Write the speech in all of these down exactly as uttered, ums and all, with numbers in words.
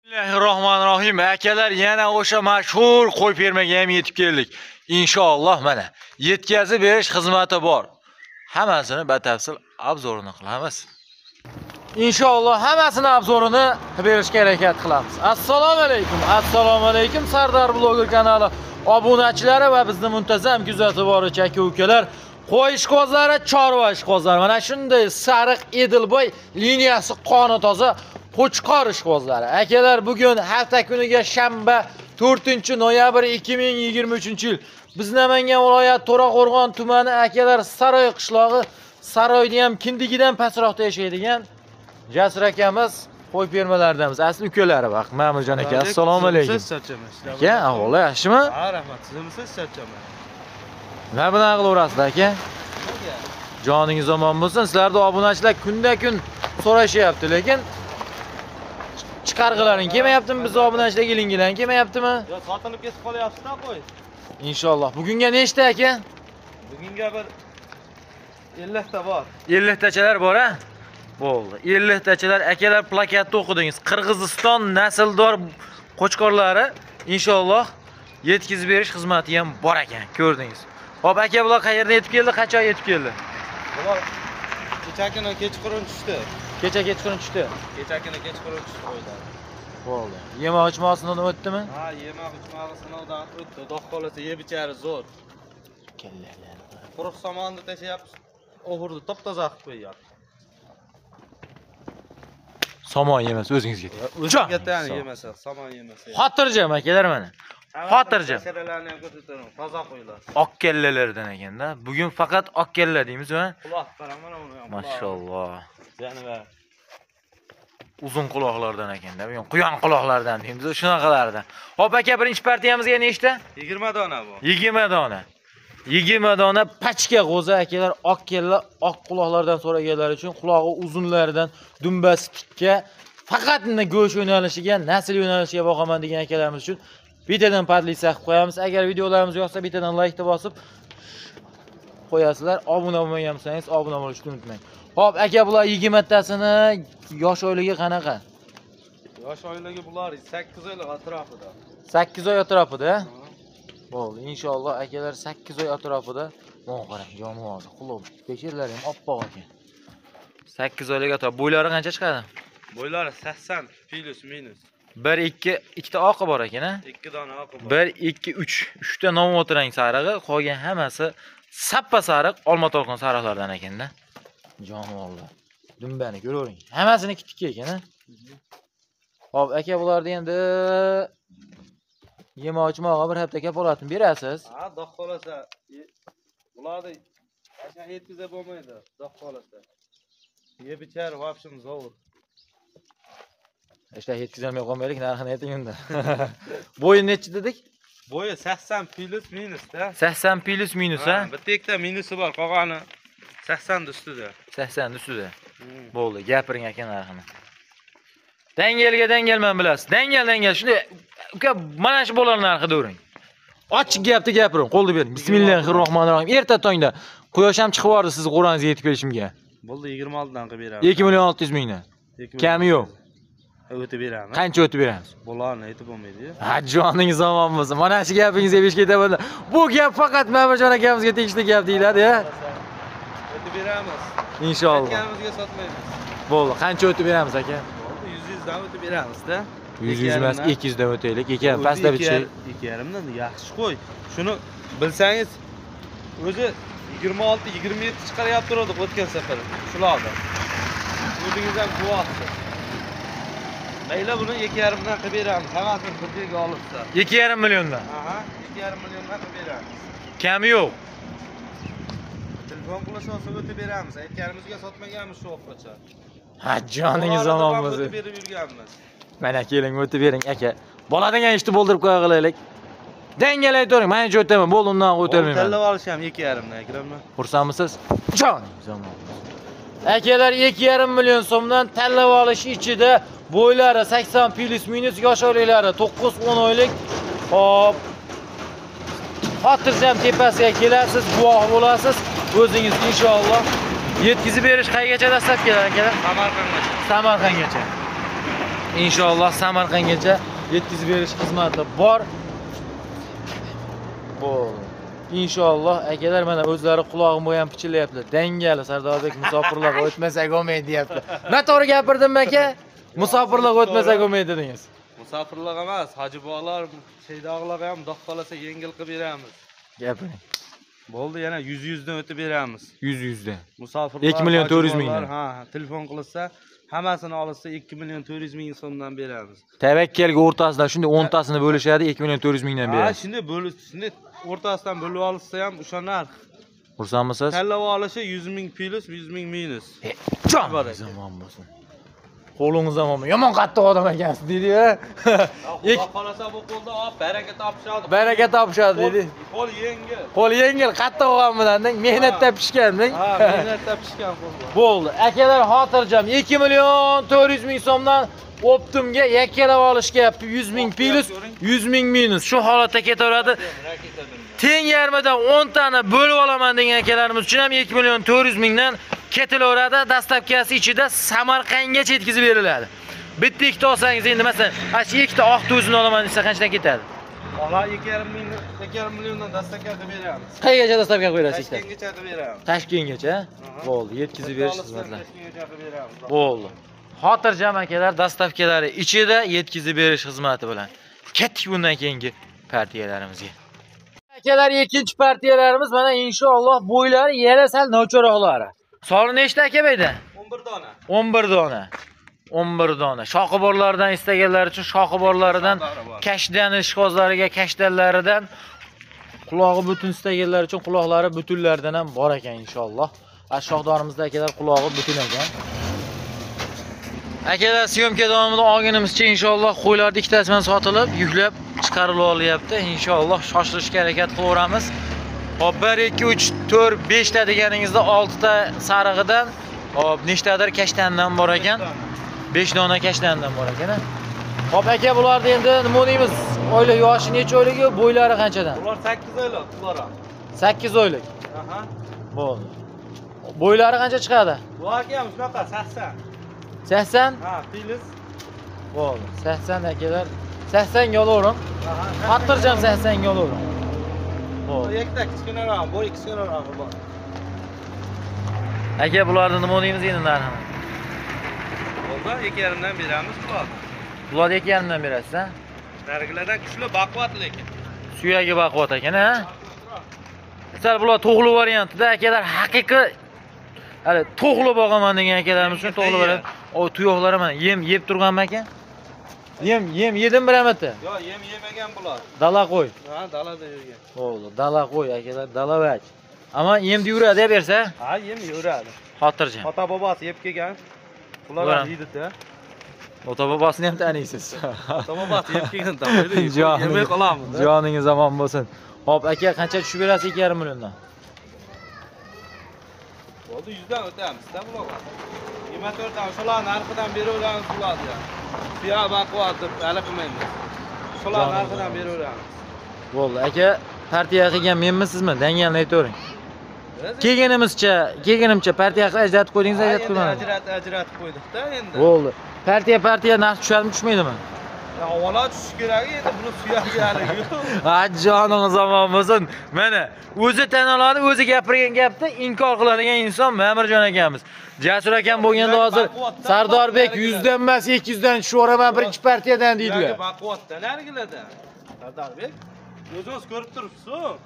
Bismillahirrahmanirrahim. Akalar yana o'sha mashhur qo'y fermaga ham yetib keldik. Inshaalloh mana yetkazib berish xizmati bor. Hammasini batafsil obzorini qilamiz. Inshaalloh hammasini obzorini berishga harakat qilamiz. Assalomu alaykum. Assalomu alaykum Sardar Blogger kanali obunachilari va bizni muntazam kuzatib boruvchi aka-ukalar. Qo'y ishqozlari, chorva ishqozlari. Mana shunday sariq Edilboy liniyasi qoni toza Qo'chqor ishqozlari. Akalar, bugun hafta kuniga shanba to'rtinchi noyabr ikki ming yigirma uchinchi yil. Biz Namangan viloyati To'raqo'rg'on tumani akalar Saroy qishlog'i, Saroyda ham kindigidan pastroqda yashaydigan Jasur akamiz qo'y fermalaridanmiz. Asli ukalari vaqt. Ma'murjon aka, assalomu alaykum. Aka, ahvoli yaxshimi? Ha, rahmat. Sizmisiz charchaman. Nima bilan qilaverasiz aka? Joningiz omon bo'lsin. Sizlarda obunachilar kunda-kun so'rashyapti, lekin chiqarg'ilaring kelmayaptimi? Biz obunachilar kelingilar kelmayaptimi? Yo, sotilib ketib qolyapti-da qo'y. Inshaalloh. Bugunga nechta aka? Bugunga bir ellik ta bor. ellik tachalar bor a? Bo'ldi. ellik tachalar akalar plakatda o'qidingiz. Qirg'iziston nasldor qo'chqorlari inshaalloh yetkazib berish xizmati ham bor ekan. Ko'rdingiz. Hop, aka bular qayerdan yetib keldi? Qachon yetib keldi? Bular kechagina kechqurun tushdi. Kecha kechqurun tushdi. Kechagina kechqurun tushdi qo'ylar. Bo'ldi. Yemoq ichmoqsidan o'tdimi? Ha, yemoq ichmoq sinovdan o'tdi. Xudo xolasa yeb ichari zo'r. Kellalar. Quruq somonni tashayapmiz. O'g'irni top-toza qilib qo'yyapti. Somon yemas, o'zingizga. O'zingizga tani yemasa, somon yemasa. Xotirjam akalar mana. Xotirjam. Sharalarni ham ko'rsataman. Toza qo'ylar. Oq kellalardan ekanda. Bugun faqat oq kella deymiz va Quloq qarang mana uni ham. mashalloh. Janiva. Uzun quloqlardan ekanda. Bugun quyon quloqlardan deymiz, shunaqalardan. Hop aka, birinchi partiyamizga nechta? yigirma dona bu. yigirma dona. yigirma dona pachka g'o'za akalar, oq kella, oq quloqlardan so'raganlar uchun qulog'i uzunlaridan dumbasi tikka, faqatgina go'sht yo'nalishiga, nasl yo'nalishiga boqaman degan akalarimiz uchun bittadan podlisa qilib qo'yamiz. Agar videolarimiz yoqsa bittadan like bosib qo'yasizlar. Obuna bo'lmagansangiz obuna bo'lishni unutmang. Hop aka, bular yigirma tasini yosh oyligi qanaqa? Yosh oyligi bular sakkiz oylik atrofida. sakkiz oy atrofida. Bo'ldi. Inshaalloh akalar sakkiz oy atrofida. Mana qarang, jonivozi, quloq, peshirlari ham oppoq ekan. sakkiz oylik atrof. Bo'ylari qancha chiqadi? Bo'ylari sakson plus minus. bir ikki ikkita oqi bor ekan-a? ikki dona oqi bor. bir ikki uch. uchta novvot rang sarig'i, qolgan hammasi sappa sariq, olma to'lqin sariqlardan ekan-da. Jonivorlar. Dumbani ko'ravering. Hammasini tikka ekan-a? Hop, aka bularni endi yemoq-ichmoqqa bir hafta kafolatini berasiz. Ha, doq qolasa, bularni qachon yetkazib bo'lmaydi, doq qolasa. Yeb ichar vobshim zo'r. Ishlar yetkazolmay qolmaylik, narxini ayting unda. Bo'yi necha dedik? Bo'yi sakson plus minus da. sakson plus minus ha? Bitta ikkita minusi bor, qolgani sakson ustida. sakson ustida. Bo'ldi, gapiring aka narxini. Dangalga dangalman bilasiz. Dangal dangal shunday uka, mana shu bo'lar narxi do'ring. Ochiq gapni gapiring, qo'lni bering. Bismillahirrohmanirrohim. Erta tongda quyosh ham chiqib bordi sizni qo'rangizga yetib kelishimga. Bo'ldi, yigirma olti dan qilib beramiz. ikki million olti yuz mingdan. Kami yo'q. O'tib beramiz. Qancha o'tib beramiz? Bularni aytib bo'lmaydi-yu. Ha, joningiz omon bo'lsin. Mana shu gapingizga besh ketaman. Bu gap faqat Ma'murjon akamizga tegishli gap deyiladi-ya. O'tib beramiz. Inshaalloh. Aytganimizga sotmaymiz. Bo'ldi, qancha o'tib beramiz aka? Bo'ldi, yuz yuz dan o'tib beramiz-da. yuz yuz emas, ikki yuz dan o'taylik. Aka, pastda bir şey. ikki yarim dan yaxshi qo'y. Shuni bilsangiz, o'zi yigirma olti yigirma yetti chiqaryapti turdik o'tgan safar. Shularda. O'zingiz ham guvohsiz. Mayli buni ikki yarim dan qilib beramiz. Hammasini pulga olibsa. ikki yarim milliondan. Aha, ikki yarim milliondan qilib beramiz. Kami yo'q. Telefon puli olsa o'tib beramiz. Aytganimizga sotmaganmiz shu o'qgacha. Ha, joningiz omon bo'lsin. O'tib berib yurganmiz. Mana keling, o'tib bering aka. Bo'ladigan ishni bo'ldirib qo'ya qilaylik. Dangalay turing, men hech o'taman, bo'ldi undan o'tolmayman. Tanlab olish ham ikki yarim dan, akramman. Xursandmisiz? Joningiz omon bo'lsin. Akalar, ikki yarim million so'mdan tanlab olish ichida bo'ylari sakson plus minus, yosh oyliklari to'qqiz o'n oylik. Hop. Xotirjam tepasiga kelasiz, guvoh bo'lasiz. O'zingiz inshaalloh yetkazib berish qaygacha dastlab kelar akalar? Samarqandgacha. Samarqandgacha. inshaalloh Samarqandgacha yetkazib berish xizmati bor. Bu inshaalloh akalar mana o'zlari qulog'im ham pichillayapti. Dangali Sardorbek musofirlarga o'tmasak olmaydi deyapti. Men to'g'ri gapirdim aka? Musofirlarga o'tmasak olmaydi dedingiz. Musofirlar emas, hoji bog'lar, sheydog'larga ham xudo xolasa yengil qilib beramiz. Gapiring. Bo'ldi, yana yuz yuzdan o'tib beramiz. yuz yuzdan. Musofirlar ikki million to'rt yuz ming. Ha, telefon qilsa, hammasini olsa ikki million to'rt yuz ming so'mdan beramiz. Tavakkalga o'rtasida shunday o'n tasini bo'lishadi, ikki million to'rt yuz mingdan Ha, beradi. shunday bo'lib, shunday o'rtasidan bo'lib olsa ham o'sha narx. Xursandmisiz? Tanlab olishi yuz ming plus, yuz ming minus. Jon zamon bo'lsin. Qo'lingiz ham yomon qattiq odam ekansiz dedi-ya. Xudo xolasa bu qo'lda olib baraka topishadi. Baraka topishadi dedi. Qo'l yengil. Qo'l yengil, qattiq olgan bilan mehnatda pishganding. Ha, mehnatda pishgan qo'l. Bo'ldi. Akalar xotirjam ikki million to'rt yuz ming so'mdan Optimga yakkalab olishga yuz ming plus, yuz ming minus. Shu holatda ketaveradi. Teng yarmidan o'n tani bo'lib olaman degan akalarimiz uchun ham ikki million to'rt yuz mingdan ketilaveradi. Dastlabkasi ichida Samarqandgacha yetkazib beriladi. Bitta ikkita olsangiz endi masalan, ash ikkita oq o'zini olaman desa qanchadan ketadi? Ola ikki yarim ming, ikki yarim milliondan dastlabkada beramiz. Qayergacha dastlabga qo'yasiz ikkita? Toshkentgacha beramiz. Toshkentgacha? Bo'ldi, yetkazib berish xizmatlari. Toshkentgacha beramiz. Bo'ldi. Xotirjam akalar dastavkalari ichida yetkazib berish xizmati bilan ketdik bundan keyingi partiyalarimizga. Akalar ikkinchi partiyalarimiz mana inshaalloh bo'ylari yana sal nochoroqlari. Soni nechta aka beyda? o'n bir dona. o'n bir dona. o'n bir dona. Shoxi borlardan istaganlar uchun shoxi borlaridan kashdan ishqozlariga, kashdallaridan qulog'i butun istaganlar uchun quloqlari butunlardan ham bor ekan inshaalloh. Shoxdorimizda akalar qulog'i butun ekan. Akalar syomka davomida olganimizcha inshaalloh qo'ylarning ikkitasidan sotilib, yuklab chiqarilib olyapti. Inshaalloh shoshilishga harakat qilaveramiz. Hop bir ikki uch to'rt besh ta deganingizda olti ta sarig'idan, hop nechtadir kashtandan bor ekan. besh dona kashtandan bor ekan. Hop aka bularni endi nima deymiz? Oylik yoshi necha oylik, bo'ylari qanchadan? Ular sakkiz oylik, ular ham. sakkiz oylik. Aha. Bo'ldi. Bo'ylari qancha chiqadi? Bu ham shunaqa sakson. sakson? Ha, plus. Bo'ldi. sakson akalar. sakson ga olaverim. Xotirjam sakson ga olaverim. Bo'ldi. Ikkita kichkinaroq, bu kichkinaroq bor. Aka bularni nima deymiz endi narxini? Bo'ldi, ikki yarim dan beramiz bular. Bularni ikki yarim dan berasiz, ha? Nargilardan kuchli baquvvat lekin. Suyagi baquvvat ekan, ha? Sal bular to'g'li variantida akalar haqiqiy hali to'g'li boqaman degan akalarimiz uchun to'g'li beradi. O tuyoqlari mana yem yeb turganmi aka? Yem yem yedim biramata. Yo, yem yemagan bular. Dala qo'y. Ha, dalada yurgan. Bo'ldi, dala qo'y akalar, dala vaj. Ammo yemni yuradi deb bersa? Ha, yem yuradi. Xotirjam. Ota bobosi yeb kelgan. Ular ham yeydi-da. Ota bobosini ham taniysiz. Ota bobosi yeb kelgan tamam. Yemay qolamiz. Joningiz omon bo'lsin. Hop aka qancha tushib berasiz ikki yarim milliondan? Bo'ldi yuzdan o'tamiz-da bular. yigirma to'rt dan shular narxidan beraveramiz bularni. Suya baquvvat deb hali qilmaymiz. Shular narxidan beraveramiz. Bo'ldi aka, partiya qilgan menmisizmi? Dangalni aytavering. Kelganimizcha, kelganimcha partiya qilib ajratib qo'ydingiz, ajratib qo'ymadingiz. Ajratib, ajratib qo'ydik-da endi. Bo'ldi. Partiya partiya narx tushadimi, tushmaydimi? Ya avvalo tushish kerak edi, buni suyagi hali yo'q. Ha, joningiz omon bo'lsin. Mana o'zi tan oladi, o'zi gapirgan gapni inkor qiladigan inson Ma'murjon akamiz. Jasur akam bo'lganda hozir Sardorbek yuz dan emas, ikki yuz dan tushaveraman birinchi partiyadan deydilar. Baquvvatdan nargilarda. Sardorbek, o'zingiz ko'rib turibsiz.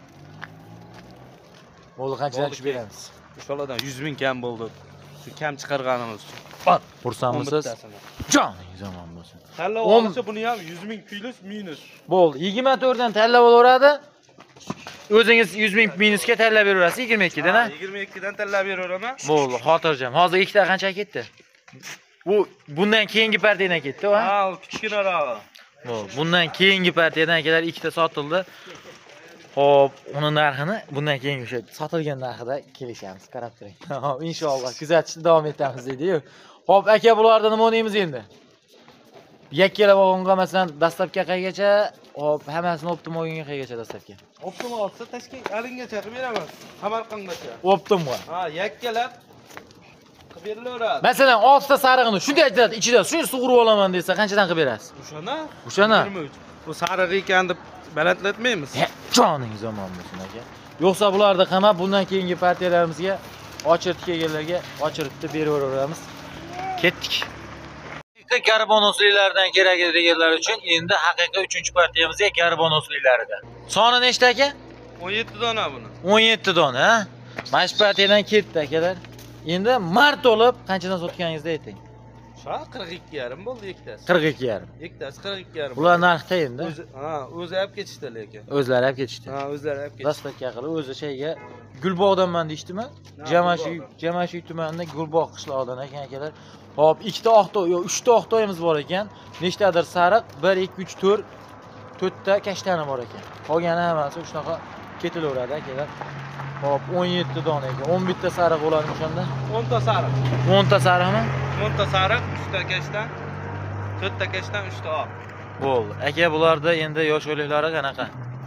Bo'ldi, qanchadan tushib beramiz? Inshoollohdan yuz ming kam bo'ldi. Shu kam chiqarganimiz uchun. Bak, xursandmisiz? Joningiz omon bo'lsin. Tanlab olsa buni ham yuz ming plus minus. Bo'ldi, yigirma to'rt dan tanlab olaveradi. O'zingiz yuz ming minusga tanlab beraverasiz yigirma ikki dan, ha? yigirma ikki dan tanlab beraveraman. Bo'ldi, xotirjam. Hozir ikkita qancha ketdi? Bu bundan keyingi partiyadan ketdi, ha? Ha, kichkinaroq. Bo'ldi, bundan keyingi partiyadan akalar ikkita sotildi. Xo'p, uni narxini bundan keyin o'sha sotilgan narxida kelishamiz, qarab turing. Xo'p, inshaalloh kuzatishni davom etamiz deydi-yu. Xo'p, aka bularda nima deymiz endi? Yakkala vagonga masalan dastlabki qaygacha, hop, hammasini optim o'yinga qaygacha dastlabki. Optim olsa Toshkent alingacha qilib beraman. Samarqandgacha. Optimga. Ha, yakkalar qilib berilaveradi. Masalan, oltita sariqni shunday aytadi, ichida shuni sug'urib olaman desa, qanchadan qilib berasiz? O'shana? O'shana? yigirma uch. Bu sariq ekan deb balandlatmaymiz. He, joningiz omon bo'lsin aka. Yo'qsa bularni qamab, bundan keyingi partiyalarimizga ochirib kelganlarga ochiritib beraveramiz. Ketdik. Karbon usullardan kerak deganlar uchun endi haqiqiy uchinchi partiyamizga karbon usullaridan. Soni nechta aka? o'n yetti dona buni. o'n yetti dona, ha? Mana shu partiyadan ketdi akalar. Endi mart olib qanchadan sotganingizni ayting. Sha qirq ikki yarim bo'ldi ikkitasi. qirq ikki yarim. Ikkitasi qirq ikki yarim. Bular narxda endi. O'zi, ha, o'zi olib ketishdi lekin. O'zlari olib ketishdi. Ha, o'zlari olib ketishdi. Dastavka qilib o'zi shayga Gulbog'danman deyshdimi? Jamashiy, Jamashiy tumanida Gulbog' qishlog'idan ekan akalar. Hop, ikkita oqtoy, yo'q, uchta oqtoyimiz bor ekan. Nechtadir sariq, bir, ikki, uch, to'rt, to'rtta kashtani bor ekan. Qolgani hammasi shunaqa ketilaveradi akalar. Hop, o'n yetti dona ekan. o'n bitta sariq bo'ladimi o'shanda? o'n ta sariq. o'n ta sariqmi? o'n ta sariq, uch ta kashdan, to'rt ta kashdan, uch ta oq. Bo'ldi. Aka, bularda endi yosh o'liklari qanaqa?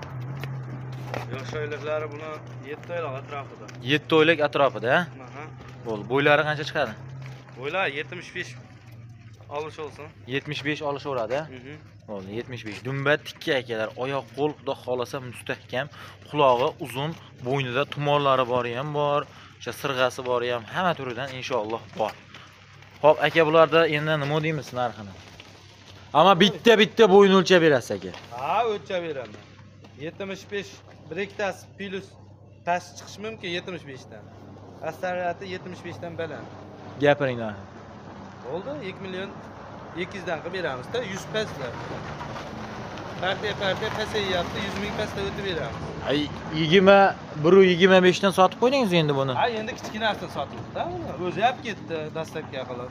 Yosh oyliklari buni yetti oylik atrofida. yetti oylik atrofida, ha? Aha. Bo'ldi. Bo'ylari qancha chiqadi? Bo'ylar yetmish besh olish olsin. yetmish besh olishaveradi, ha? Mhm. Bo'ldi, yetmish besh. Dumba tikka akalar, oyoq qo'l xudo xolasa mustahkam, qulog'i uzun, bo'ynida tumonlari bori ham bor, o'sha sirg'asi bori ham hamma turidan inshaalloh bor. Xo'p, aka, bularda endi nima deymiz narxini? Amma bitta-bitta bo'yin o'lchab berasiz aka. Ha, o'lchab beraman. yetmish besh bir ikkitasi plus past chiqishi mumkin yetmish besh dan. Asarati yetmish besh dan baland. Gapiring narxi. Bo'ldi, ikki million ikki yuz dan qilib beramiz-da, yuz pastda. Partiya partiya pasayyapti, yuz ming pastda o'tib beramiz. Ay, yigirma bir yigirma besh dan sotib qo'ydingiz endi buni. Ha, endi kichkinasini sotibdi-da uni. O'zi olib ketdi dastavka qilib.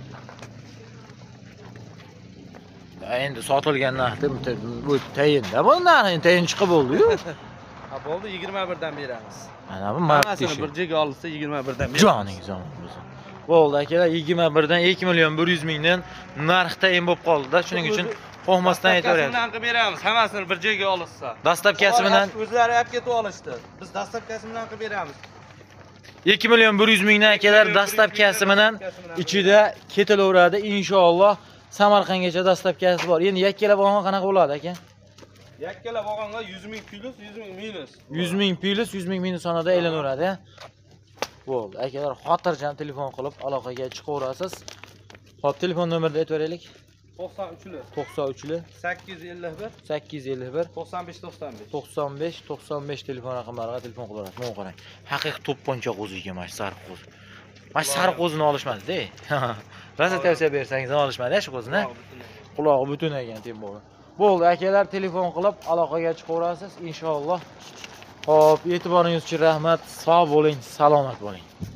Endi sotilgan narxda bu tayinda. Bu narxi tayin chiqib bo'ldi-yu. Ha, bo'ldi, yigirma bir dan beramiz. Mana bu mart Hammasini ishi. bir joyga olsa yigirma bir dan beramiz. Joningiz omon bo'lsin. Bo'ldi akalar, yigirma bir dan ikki million bir yuz mingdan narx tayin bo'lib qoldi-da. Shuning uchun qo'rqmasdan aytaveradi. Dastavkasi bilan qilib beramiz, hammasini bir joyga olsa. Dastavkasi bilan o'zlari olib ketib olishdi. Biz dastavkasi bilan qilib beramiz. ikki million bir yuz mingdan akalar dastavkasi bilan ichida ketilaveradi inshaalloh. Samarqandgacha dastavkasi bor. Endi yakkalab olgan qanaqa bo'ladi aka? Yakkalab olganda yuz ming plus, yuz ming minus. yuz ming plus, yuz ming minus sonada aylanaveradi. Bo'ldi. Akalar, xotirjam telefon qilib aloqaga chiqaverasiz. Xo'p, telefon nomerini aytib to'qson uchli to'qson uchli sakkiz yuz ellik bir sakkiz yuz ellik bir to'qson besh to'qson besh to'qson besh to'qson besh telefon raqamlariga telefon qilaverasiz. Mana qarang. Haqiqiy to'pponcha qo'ziga mana shu sariq qo'zi. Mana shu sariq qo'zini olishmadi-da. Rosa tavsiya bersangiz ham olishmadi shu qo'zini. Qulog'i butun ekan tembo'g'i. Bo'ldi, akalar, telefon qilib aloqaga chiqaverasiz inshaalloh. Xo'p, e'tiboringiz uchun rahmat. Sog' bo'ling, salomat bo'ling.